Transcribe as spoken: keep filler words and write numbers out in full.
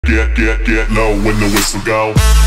Get, get, get low when the whistle go.